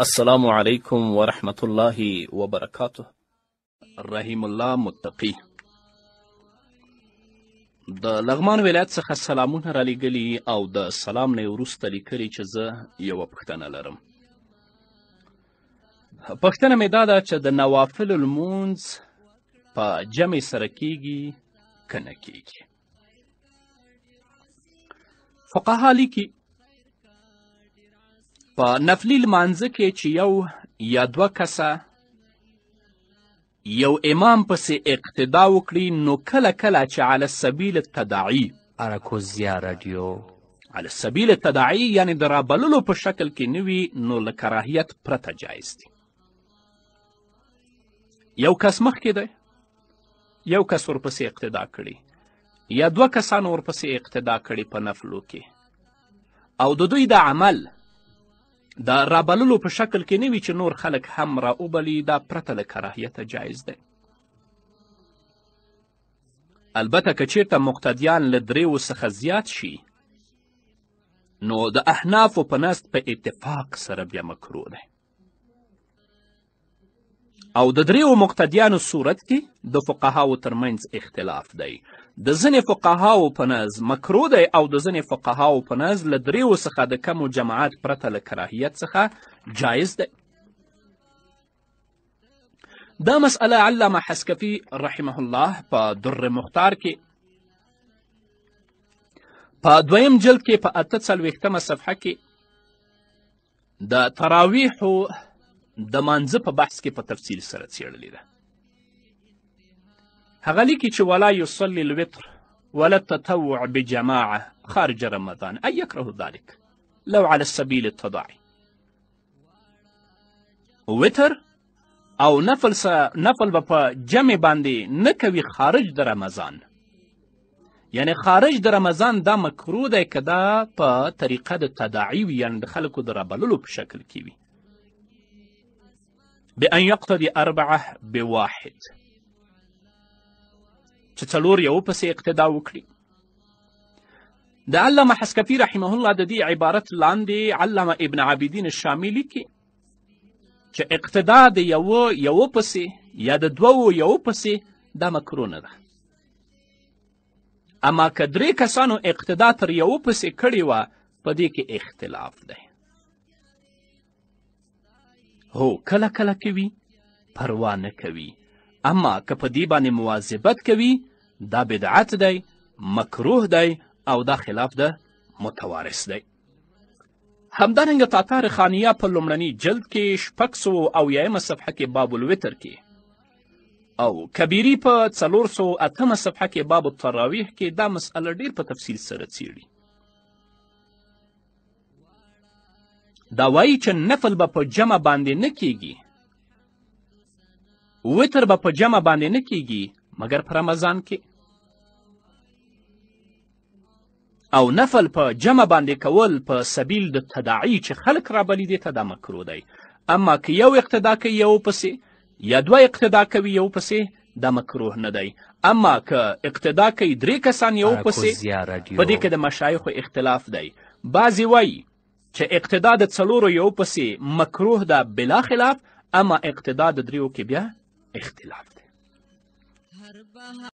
السلام علیکم ورحمت الله وبرکاته. رحیم الله متقی د لغمان ولایت څخه سلامونه رالیږلي او د سلام نه وروسته لیکلي چې زه یوه پوښتنه لرم. پوښتنه مې دا ده چې د نوافلو لمونځ په جمع سره کیږي که نه کیږي. فقها لیکي په نفلي لمانځه کې چې یو یا دوه کسه یو امام پسې اقتدا وکړي نو کله کله چې علی سبیل التداعی اراکوزیا رادیو علی سبیل التداعی یعنی د رابللو په شکل کې نه وي نو له کراهیت پرته جایز دي. یو کس مخکې دی، یو کس ورپسې اقتدا کړي یا دوه کسانو ورپسې اقتدا کړي په نفلو کې او د دوی د عمل د رابللو په شکل کې نه وي چې نور خلک هم راوبلي، دا پرته له کراهیته جایز دی. البته که چیرته مقتدیان له دریو څخه زیات شي نو د احنافو په نزد په اتفاق سره بیا مکروه دی او د دریو مقتدیانو صورت کې د فقهاو ترمنځ اختلاف دی. د ځینې فقهاو په نزد مکروه دی او د ځینې فقهاو په نزد له دریو څخه د کمو جماعت پرته له کراهیت څخه جایز دی. دا مسئله علامه حسکفي رحمه الله په در مختار کې په دویم جلد کې په 48مه صفحه کې د تراویحو د مانځه په بحث کې په تفصیل سره څیړلې ده. هغه لیکي چې ولا یصلي الوتر ولا التطوع بجماعه خارج رمضان ای یکره ذلك لو على السبیل التضاعی. وتر او نفل به په جمع باندې نه کوي خارج د رمضان، یعنی خارج د رمضان دا مکروه دی که دا په طریقه د تداعی وي، یعنی د خلکو د رابللو په شکل کې وي. بأن یقتدي 4 بواحد چې څلور یو پسې اقتدا وکړي. د علامه حسکفي رحمه الله د دې عبارت لاندې علامه ابن عابدین الشامی لیکي چې اقتدا د یو پسې یا د دوو یو پسې دا مکروه نه ده، اما که 3 کسانو اقتدا تر یو پسې کړې وه په دې کې اختلاف دی. هو کله کله کوي پروا نه کوي، اما که په دې باندې مواظبت کوي دا بدعت دی، مکروه دی او دا خلاف د متوارث دی. همدارنګه تاتار خانیه په لومړني جلد کې 608 صفحه کې باب الوتر کې او کبیری په 408 صفحه کې باب التراویح کې دا مسئله ډیر په تفصیل سره څیړي. دا وایي چې نفل به په جمع باندې نه کیږي، وتر به په جمع باندې نه کیږي مګر په رمضان کې، او نفل په جمع باندې کول په سبیل د تداعی چې خلک رابلي دې ته دا مکروه دی. اما که یو اقتدا کوي یو پسې یا 2 اقتدا کوي یو پسې دا مکروه نه دی. اما که اقتدا کوي 3 کسان یو پسې په دې کې د مشایخو اختلاف دی. بعضې وایي چې اقتدا د 4 یو پسې مکروه ده بلا خلاف، اما اقتدا د 3 کې بیا اختلاف دی.